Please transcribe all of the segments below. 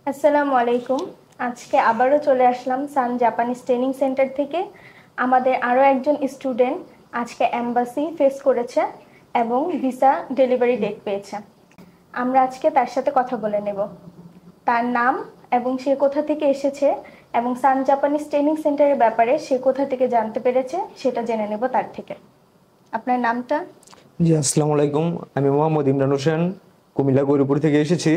আসসালামু আলাইকুম। আজকে আবারও চলে আসলাম সান জাপানিজ ট্রেনিং সেন্টার থেকে। আমাদের আরও একজন স্টুডেন্ট আজকে এম্বাসি ফেস করেছে এবং ভিসা ডেলিভারি ডেট পেয়েছে। আমরা আজকে তার সাথে কথা বলে নেব। তার নাম এবং সে কোথা থেকে এসেছে এবং সান জাপানিজ ট্রেনিং সেন্টারের ব্যাপারে সে কোথা থেকে জানতে পেরেছে সেটা জেনে নেব তার থেকে। আপনার নামটা? জি, আসসালামু আলাইকুম। আমি মোহাম্মদ ইমরান হোসেন, কুমিল্লা গৌরীপুর থেকে এসেছি।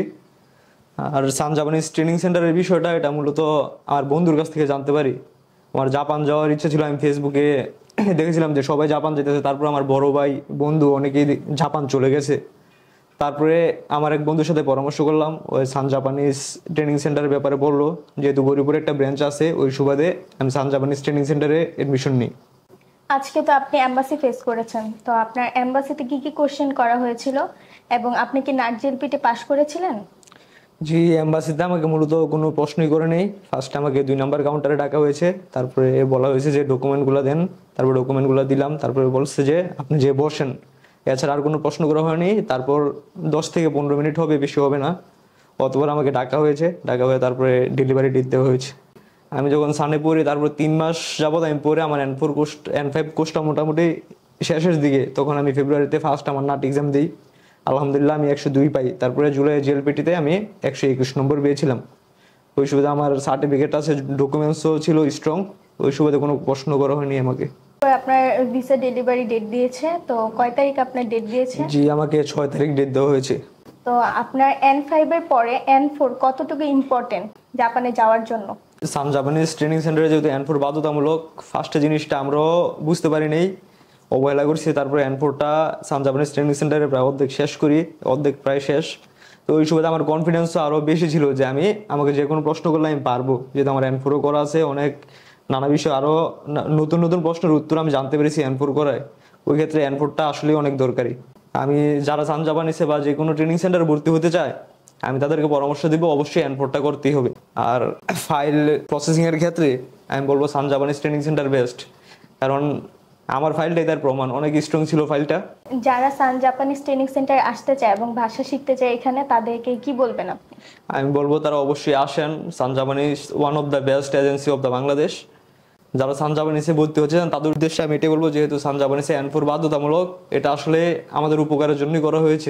আর সান জাপানিজ ট্রেনিং সেন্টারের বিষয়টা এটা মূলত আমার বন্ধুর কাছ থেকে জানতে পারি। আমার জাপান যাওয়ার ইচ্ছা ছিল। আমি ফেসবুকে দেখেছিলাম যে সবাই জাপান যেতেছে, তারপর আমার বড় ভাই বন্ধু অনেকেই জাপান চলে গেছে। তারপরে আমার এক বন্ধুর সাথে পরামর্শ করলাম, ওই সান জাপানিজ ট্রেনিং সেন্টারের ব্যাপারে বললো, যেহেতু গৌরীপুরে একটা ব্রাঞ্চ আছে, ওই সুবাদে আমি সান জাপানিজ ট্রেনিং সেন্টারে এডমিশন নিই। আজকে তো আপনি এমবাসি ফেস করেছেন, তো আপনার এমবাসিতে কি কি কোশ্চেন করা হয়েছিল এবং আপনি কি নাট জেলপিটি পাশ করেছিলেন? জি, এম্বাসিতে আমাকে মূলত কোনো প্রশ্নই করে নেই। ফার্স্টে আমাকে 2 নম্বর কাউন্টারে ডাকা হয়েছে, তারপরে বলা হয়েছে যে ডকুমেন্টগুলো দেন। তারপর ডকুমেন্টগুলো দিলাম, তারপরে বলছে যে আপনি যে বসেন। এছাড়া আর কোনো প্রশ্ন করা হয়নি। তারপর 10 থেকে 15 মিনিট হবে, বেশি হবে না, অতবার আমাকে ডাকা হয়েছে। ডাকা হয়ে তারপরে ডেলিভারি দিতে হয়েছে। আমি যখন সানে পড়ি, তারপর 3 মাস যাবত আমি পড়ে আমার N4 কোর্স N5 কোর্সটা মোটামুটি শেষের দিকে, তখন আমি ফেব্রুয়ারিতে ফার্স্ট আমার নাট এক্সাম দিই। আলহামদুলিল্লাহ আমি 102 পাই। তারপরে জুলাই জিএলপিটিতে আমি 121 নম্বর পেয়েছিলাম। ওই সুবাদে আমার সার্টিফিকেট আছে, ডকুমেন্টসও ছিল স্ট্রং। ওই সুবাদে কোনো প্রশ্ন করা হয়নি আমাকে। তো আপনার ভিসা ডেলিভারি ডেট দিয়েছে, তো কয় তারিখ আপনার ডেট দিয়েছে? জি, আমাকে 6 তারিখ ডেট দেওয়া হয়েছে। তো আপনার N5 এর পরে N4 কতটুকু ইম্পর্টেন্ট জাপানে যাওয়ার জন্য? সান জাপানিজ ট্রেনিং সেন্টারে যেহেতু N4 বাধ্যতামূলক, ফার্স্টে জিনিসটা আমরাও বুঝতে পারি নেই, অবহেলা করছি। তারপরে N4টা সান জাপানিজ ট্রেনিং সেন্টারে প্রায় অর্ধেক শেষ করি, অর্ধেক প্রায় শেষ। তো ওই সুবাদে আমার কনফিডেন্সও আরও বেশি ছিল যে আমাকে যে কোনো প্রশ্ন করলে আমি পারবো, যেহেতু আমার N4ও করা আছে। অনেক নানা বিষয় আরও নতুন নতুন প্রশ্নের উত্তর আমি জানতে পেরেছি N4 করায়। ওই ক্ষেত্রে N4টা আসলেই অনেক দরকারি। আমি যারা সান জাপানিজে বা যে কোনো ট্রেনিং সেন্টারে ভর্তি হতে চায়, আমি তাদেরকে পরামর্শ দিব অবশ্যই N4টা করতেই হবে। আর ফাইল প্রসেসিং এর ক্ষেত্রে আমি বলবো Sun Japanese training centre best, কারণ আমার ফাইলটাই তার প্রমাণ, অনেক স্ট্রং ছিল ফাইলটা। যারা সান জাপানিজ ট্রেনিং সেন্টারে আসতে চায় এবং ভাষা শিখতে চায় এখানে, তাদেরকে কি বলবেন আপনি? আমি বলবো তারা অবশ্যই আসেন। Sun Japanese one of the best agency of the Bangladesh. যারা সান জাপানিজে ভর্তি হচ্ছেন তাদের উদ্দেশ্যে আমি এটাই বলবো, যেহেতু সান জাপানিজে N4 বাধ্যতামূলক, এটা আসলে আমাদের উপকারের জন্যই করা হয়েছে।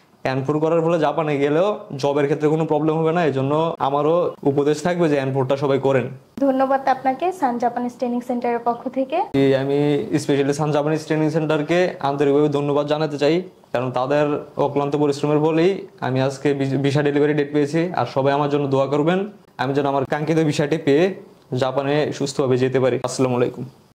N4 করার ফলে জাপানে গেলেও জবের ক্ষেত্রে কোনো প্রবলেম হবে না। এই জন্য আমারও উপদেশ থাকবে যে N4টা সবাই করেন। ধন্যবাদ আপনাকে সান জাপানিজ ট্রেনিং সেন্টারের পক্ষ থেকে। আমি স্পেশালি সান জাপানিজ ট্রেনিং সেন্টারকে আন্তরিকভাবে ধন্যবাদ জানাতে চাই, কারণ তাদের অক্লান্ত পরিশ্রমের বলেই আমি আজকে ভিসা ডেলিভারি ডেট পেয়েছি। আর সবাই আমার জন্য দোয়া করবেন, আমি যেন আমার কাঙ্ক্ষিত ভিসাটি পেয়ে জাপানে সুস্থভাবে যেতে পারি। আসসালামু আলাইকুম।